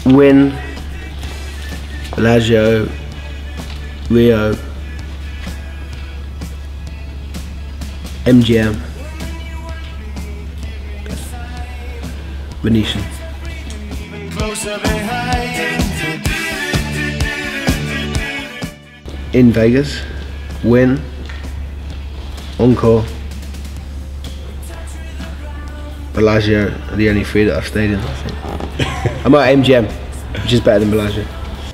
Win, Bellagio, Rio, MGM, Venetian. In Vegas, Win, Encore, Bellagio are the only three that I've stayed in, I think. I'm at MGM, which is better than Bellagio.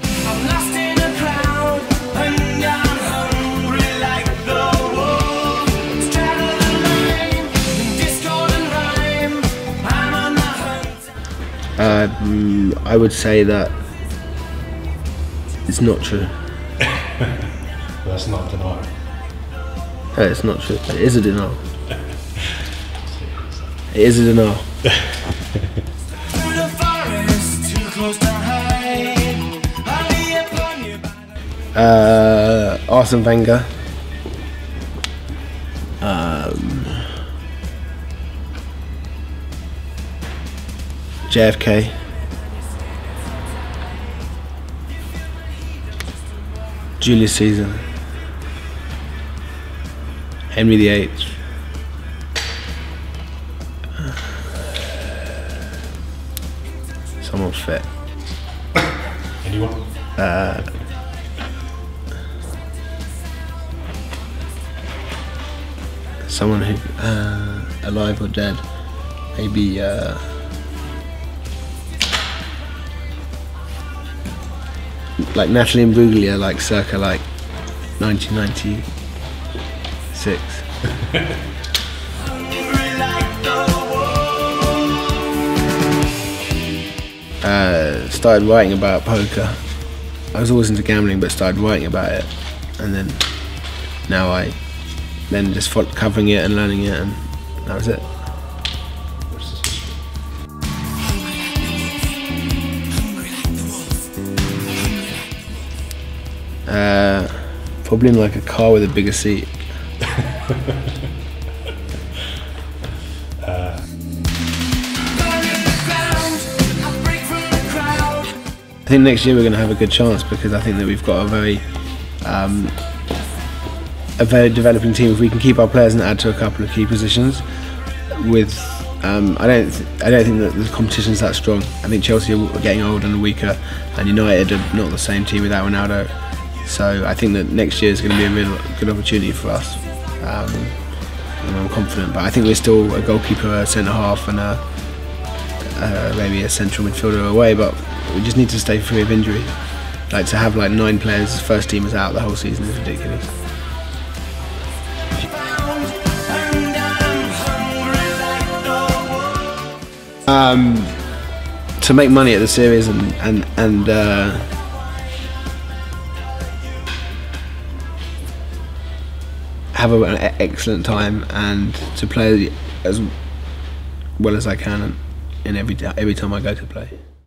I would say that it's not true. That's not denial. No, it's not true. It is a denial. It is a denial. Arsene Wenger. JFK. Julius Caesar. Henry VIII. Someone fit. Anyone? Someone who, alive or dead, maybe like Natalie Imbruglia, like circa like 1996. Started writing about poker. I was always into gambling, but started writing about it, and then now I then just covering it and learning it, and that was it. Probably in like a car with a bigger seat. I think next year we're going to have a good chance, because I think that we've got a very developing team. If we can keep our players and add to a couple of key positions, with I don't think that the competition's that strong. I think Chelsea are getting older and weaker, and United are not the same team without Ronaldo. So I think that next year is going to be a real good opportunity for us, and I'm confident. But I think we're still a goalkeeper, a centre half, and maybe a central midfielder away. But we just need to stay free of injury. Like, to have like 9 players, first teamers out the whole season is ridiculous. To make money at the series and have an excellent time, and to play as well as I can in every time I go to play.